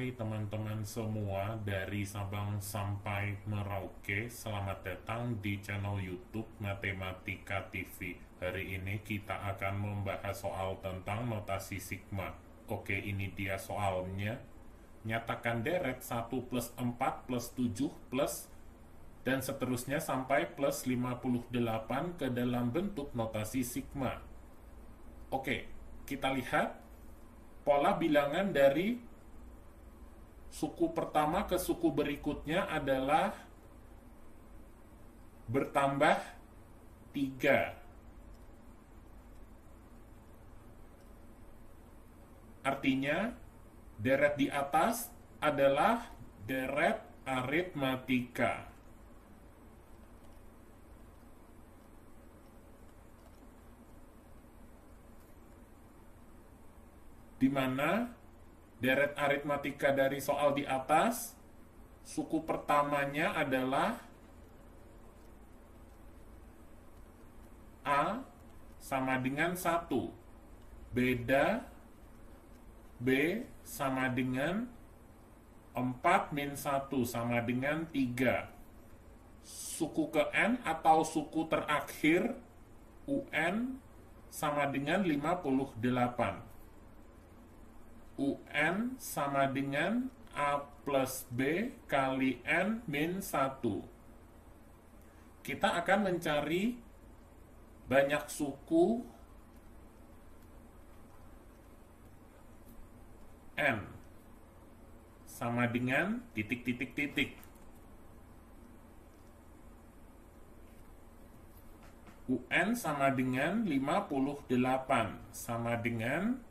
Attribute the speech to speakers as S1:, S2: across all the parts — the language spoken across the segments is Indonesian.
S1: Hai teman-teman semua dari Sabang sampai Merauke. Selamat datang di channel YouTube Matematika TV. Hari ini kita akan membahas soal tentang notasi sigma. Oke, ini dia soalnya. Nyatakan deret 1 plus 4 plus 7 plus dan seterusnya sampai plus 58 ke dalam bentuk notasi sigma. Oke, kita lihat pola bilangan dari suku pertama ke suku berikutnya adalah bertambah 3. Artinya, deret di atas adalah deret aritmatika. Di mana deret aritmatika dari soal di atas, suku pertamanya adalah A sama dengan 1, beda B sama dengan 4 min 1 sama dengan 3. Suku ke N atau suku terakhir UN sama dengan 58. UN sama dengan A plus B kali N min 1. Kita akan mencari banyak suku N sama dengan titik-titik-titik. UN sama dengan 58 sama dengan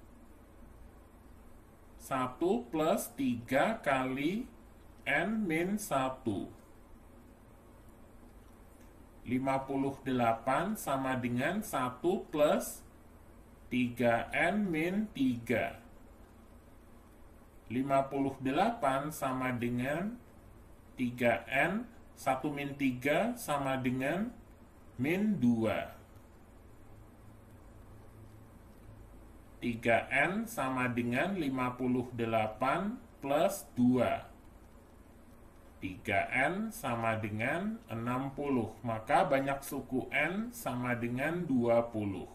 S1: 1 plus 3 kali N min 1. 58 sama dengan 1 plus 3N min 3. 58 sama dengan 3N, 1 min 3 sama dengan min 2. 3N sama dengan 58 plus 2. 3N sama dengan 60. Maka banyak suku N sama dengan 20.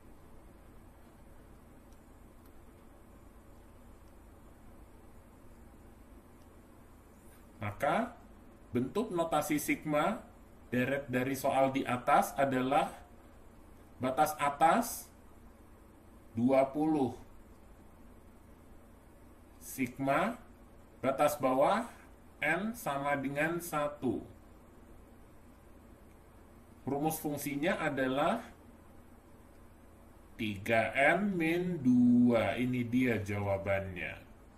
S1: Maka bentuk notasi sigma deret dari soal di atas adalah batas atas 20. Sigma batas bawah N sama dengan 1. Rumus fungsinya adalah 3N min 2. Ini dia jawabannya.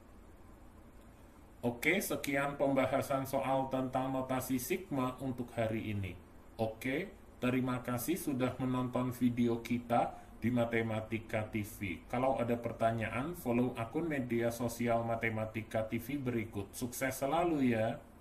S1: Oke, sekian pembahasan soal tentang notasi sigma untuk hari ini. Oke, terima kasih sudah menonton video kita di Matematika TV. Kalau ada pertanyaan, follow akun media sosial Matematika TV berikut. Sukses selalu ya!